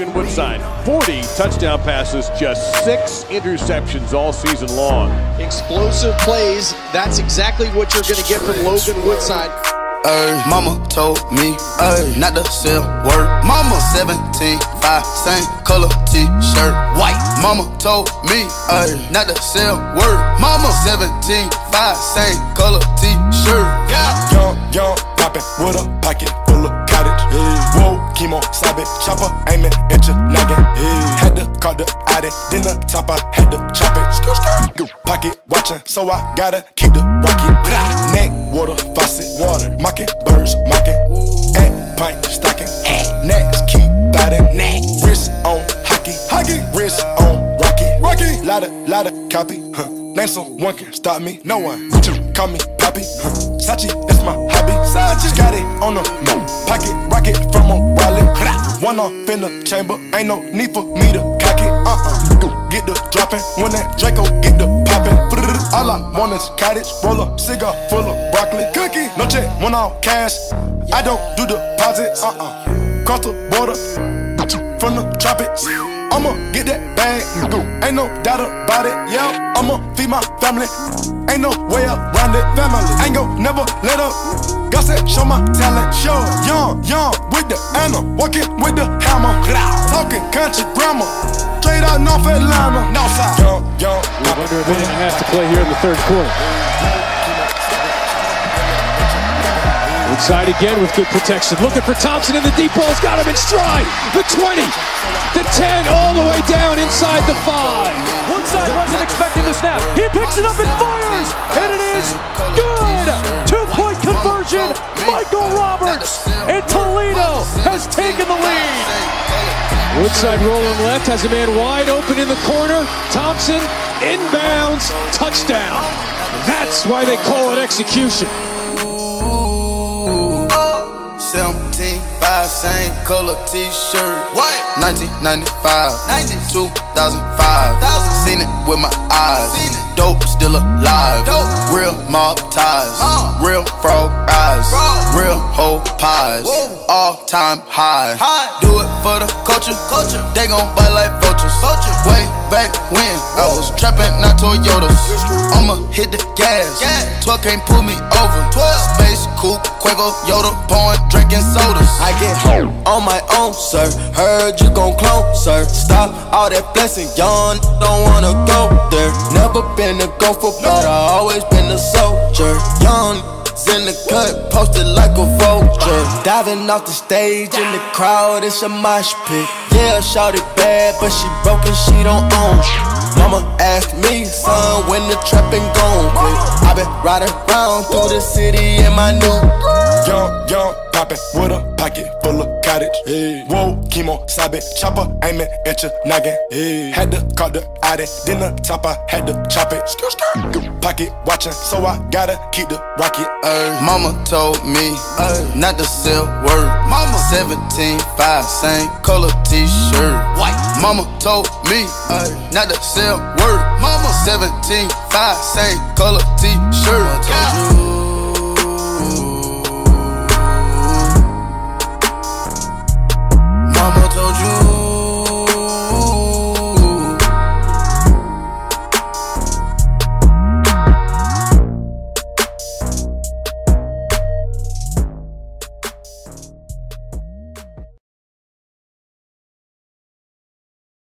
Logan Woodside. 40 touchdown passes, just 6 interceptions all season long. Explosive plays, that's exactly what you're going to get from Logan Woodside. Mama told me not to sell word. Mama 17, 5, same color t-shirt, white. Mama told me not to sell word. Mama 17, 5, same color t-shirt. Young, poppin' with a pocket full of cottage. Whoa, chemo, sabe, chopper, aiming at your noggin. Had to call the addy, then the top I had to chop it. Pocket watching, so I gotta keep the rocket. Neck, water, faucet, water, mocking, birds, mocking. And pint, stocking, necks, keep biting. Wrist on hockey, wrist on rocky. Lotta copy, name someone can stop me, no one. Call me Poppy, Sachi, that's my hobby. Sachi got it on the pocket rocket from a Raleigh. One off in the chamber, ain't no need for me to cock it. Get the dropping when that Draco get the popping. All I want is cottage, roll a cigar full of broccoli. Cookie, no check, one off cash. I don't do deposits. Cross the border from the tropics. I'ma get that bag, ain't no doubt about it, yeah. I'ma feed my family, ain't no way around it. Family, ain't gon' never let up. God said, show my talent, show it. Young, with the Anna, walking with the hammer. Talking country grammar, straight out North Atlanta. Northside. Young. Under a minute and a half to play here in the third quarter. Woodside again with good protection. Looking for Thompson in the deep ball. He's got him in stride. The 20, the 10, all the way down inside the 5. Woodside wasn't expecting the snap. He picks it up and fires, and it is good. 2-point conversion. Michael Roberts, and Toledo has taken the lead. Woodside rolling left, has a man wide open in the corner. Thompson inbounds, touchdown. That's why they call it execution. 17, 5, same color t-shirt. What? 1995, 2005. Seen it with my eyes. Dope still alive. Real mob ties. Real frog eyes. Real whole pies. All time high. Do it for the culture. They gon' bite like vultures. Way back when I was trapping, not Toyotas. I'ma hit the gas. 12 can't pull me over. Space coupe, Quavo, Yoda, pouring, drinking sodas. I get home on my own, sir. Heard you gon' clone, sir. Stop all that blessing, young. Don't wanna go there. Never been a gopher, but I always been a soldier. Young in the cut, posted like a vulture. Diving off the stage in the crowd, it's a mosh pit. Yeah, shawty bad, but she broke and she don't own. Mama asked me, son, when the trapping gon' quit. I been riding around through the city in my new Young, poppin' with a pocket full of cottage. Whoa, chemo, sabe, chopper, aiming at your noggin. Had to call the addy, then the top I had to chop it. Pocket watching, so I gotta keep the rocket. Mama told me not to sell word. Mama 17, 5, same color t-shirt, white. Mama told me not to sell word. Mama 17, 5, same color t-shirt.